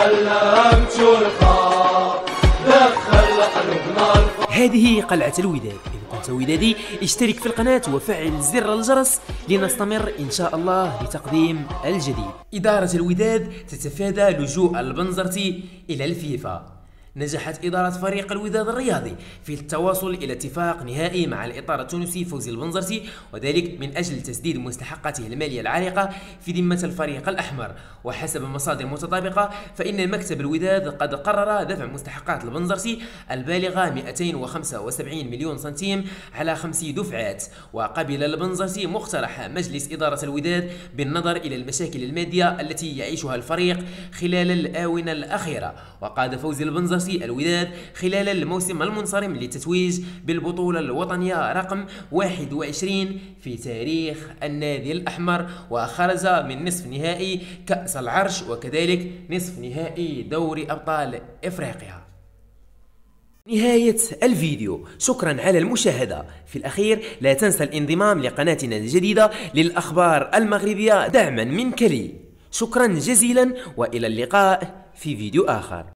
علمت الخاء دخل قلوبنا. هذه قلعة الوداد. إن كنت ودادي اشترك في القناة وفعل زر الجرس لنستمر إن شاء الله بتقديم الجديد. إدارة الوداد تتفادى لجوء البنزرتي إلى الفيفا. نجحت إدارة فريق الوداد الرياضي في التواصل إلى اتفاق نهائي مع الإطار التونسي فوزي البنزرتي، وذلك من أجل تسديد مستحقاته المالية العالقة في ذمة الفريق الأحمر. وحسب مصادر متطابقة فإن مكتب الوداد قد قرر دفع مستحقات البنزرتي البالغة 275 مليون سنتيم على 5 دفعات. وقبل البنزرتي مقترح مجلس إدارة الوداد بالنظر إلى المشاكل المادية التي يعيشها الفريق خلال الآونة الأخيرة. وقاد فوزي البنزرتي الوداد خلال الموسم المنصرم للتتويج بالبطولة الوطنية رقم 21 في تاريخ النادي الأحمر، وخرج من نصف نهائي كأس العرش وكذلك نصف نهائي دوري أبطال إفريقيا. نهاية الفيديو، شكرا على المشاهدة. في الأخير لا تنسى الانضمام لقناتنا الجديدة للأخبار المغربية دعما منك لي. شكرا جزيلا وإلى اللقاء في فيديو آخر.